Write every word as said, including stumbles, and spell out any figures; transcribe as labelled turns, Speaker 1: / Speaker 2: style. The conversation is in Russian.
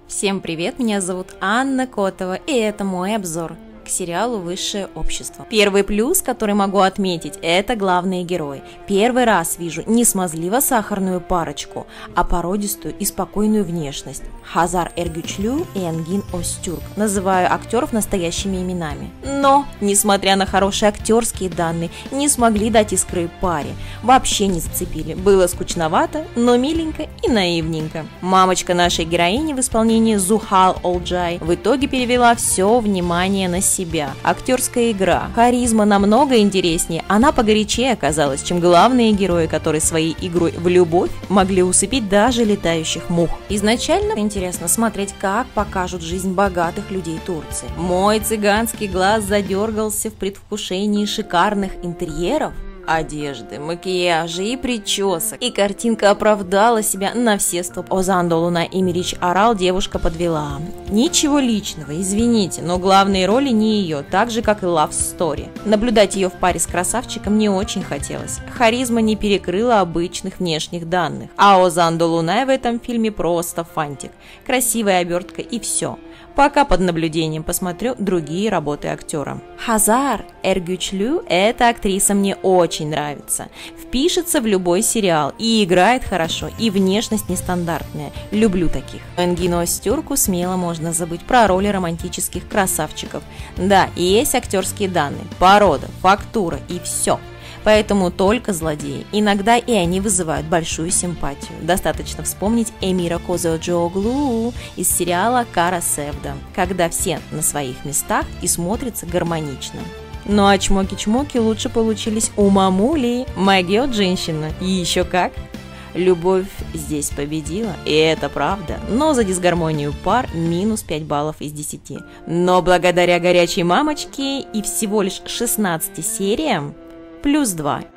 Speaker 1: Всем привет, меня зовут Анна Котова, и это мой обзор к сериалу «Высшее общество». Первый плюс, который могу отметить, это главные герои. Первый раз вижу не смазливо-сахарную парочку, а породистую и спокойную внешность. Хазар Эргючлю и Энгин Остюрк. Называю актеров настоящими именами. Но, несмотря на хорошие актерские данные, не смогли дать искры паре. Вообще не зацепили. Было скучновато, но миленько и наивненько. Мамочка нашей героини в исполнении Зухал Олджай в итоге перевела все внимание на себя. себя. Актерская игра. Харизма намного интереснее, она погорячее оказалась, чем главные герои, которые своей игрой в любовь могли усыпить даже летающих мух. Изначально интересно смотреть, как покажут жизнь богатых людей Турции. Мой цыганский глаз задергался в предвкушении шикарных интерьеров, одежды, макияжа и причесок. И картинка оправдала себя на все сто. Озан Долунай Эмирич орал, девушка подвела. Ничего личного, извините, но главные роли не ее, так же как и Love Story. Наблюдать ее в паре с красавчиком не очень хотелось. Харизма не перекрыла обычных внешних данных. А Озан Долунай в этом фильме просто фантик. Красивая обертка и все. Пока под наблюдением посмотрю другие работы актера. Хазар Эргючлю, эта актриса мне очень нравится. Впишется в любой сериал и играет хорошо, и внешность нестандартная. Люблю таких. Энгину Остюрку смело можно забыть про роли романтических красавчиков. Да, есть актерские данные, порода, фактура и все. Поэтому только злодеи. Иногда и они вызывают большую симпатию. Достаточно вспомнить Эмира Козоджоглу из сериала Кара Севда, когда все на своих местах и смотрятся гармонично. Ну а чмоки-чмоки лучше получились у мамули, могет женщина, и еще как. Любовь здесь победила, и это правда, но за дисгармонию пар минус пять баллов из десяти. Но благодаря горячей мамочке и всего лишь шестнадцати сериям плюс два.